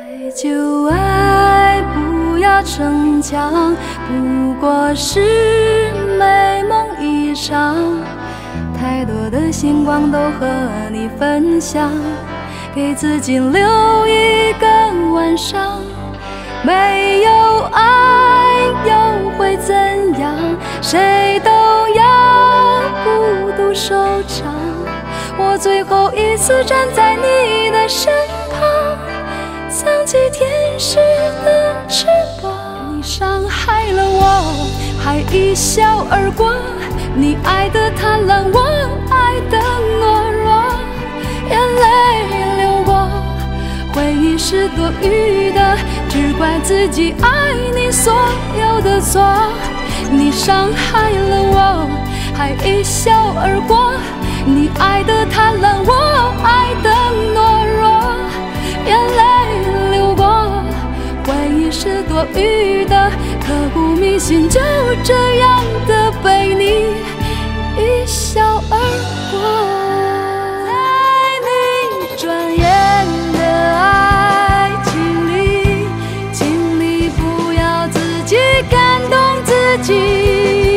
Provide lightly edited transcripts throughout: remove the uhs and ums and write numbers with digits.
爱就爱，不要逞强，不过是美梦一场。太多的星光都和你分享，给自己留一个晚上。没有爱又会怎样？谁都要孤独收场。我最后一次站在你的身旁，藏起天使的翅膀。你伤害了我，还一笑而过。你爱的贪婪，我爱的懦弱。眼泪流过，回忆是多余的，只怪自己爱你所有的错。你伤害了我，还一笑而过。你爱的贪婪，我爱的懦弱。眼泪流过，回忆是多余的，刻骨铭心，就这样的被你一笑而过。在你转眼的爱情里，请你不要自己感动自己。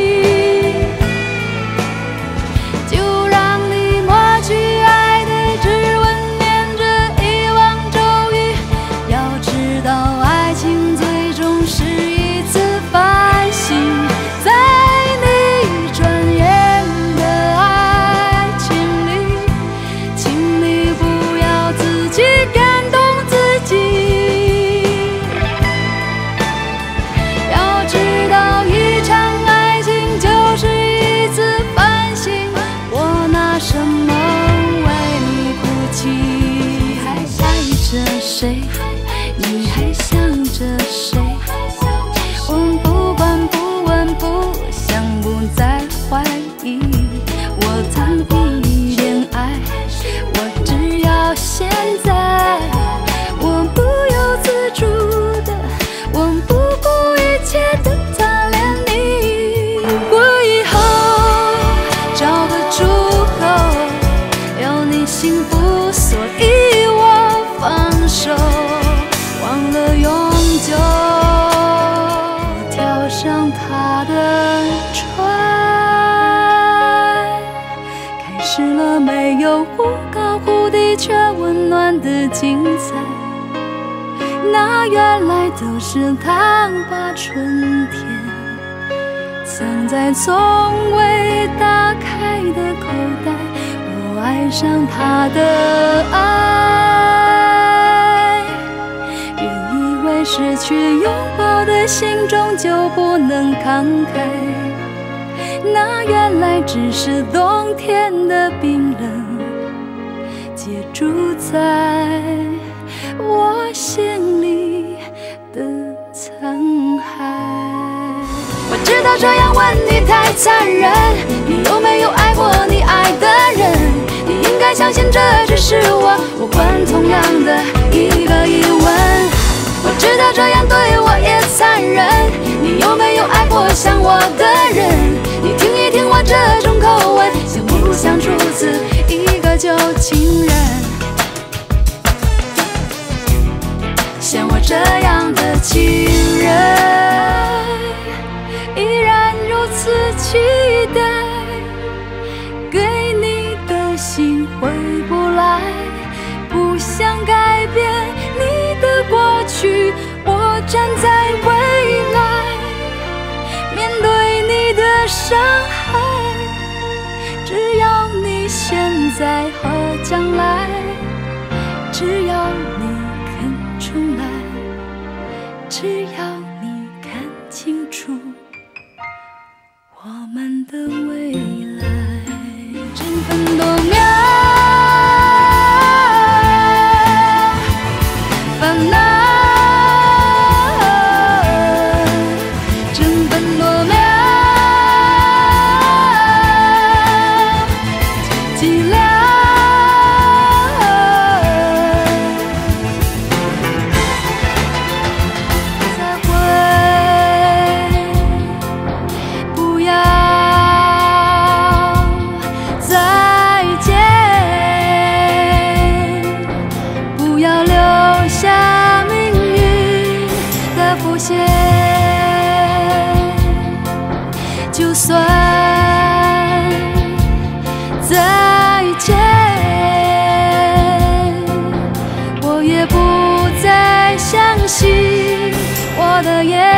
你还想着谁？我不管不问不想不再怀疑，我谈一恋爱，我只要现在，我不由自主的，我不顾一切的贪恋你。我以后找个出口，要你幸福，所以我放手。忘了永久，跳上他的船，开始了没有忽高忽低却温暖的精彩。那原来都是糖把春天藏在从未打开的口袋。我爱上他的爱，失去拥抱的心中就不能慷慨，那原来只是冬天的冰冷，结住在我心里的残骸。我知道这样问你太残忍，你有没有爱过你爱的人？你应该相信这只是我无关痛痒的一个疑问。我知道这样对我也残忍，你有没有爱过像我的人？你听一听我这种口吻，像不像出自一个旧情人？像我这样的情人，依然如此期待，给你的心回不来，不想改变你的过去，我站在未来，面对你的伤害，只要你现在和将来，只要你肯重来，只要你看清楚我们的未来。争分夺秒，烦恼不要留下出现。就算再见，我也不再相信我的眼